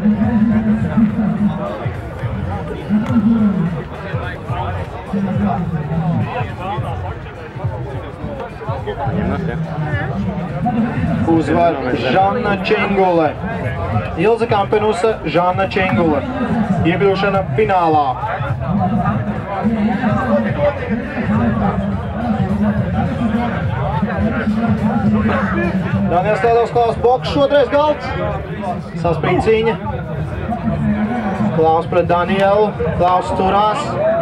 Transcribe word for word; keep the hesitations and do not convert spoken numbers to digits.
Uzvar Žanna Čengule. Ilze Kampenusa, Žanna Čengule. Iekļūšana finālā. Daniels Tēdovs, Klaus Boks, šotreiz galds. Saspringta cīņa. Klaus pret Danielu. Klaus turās.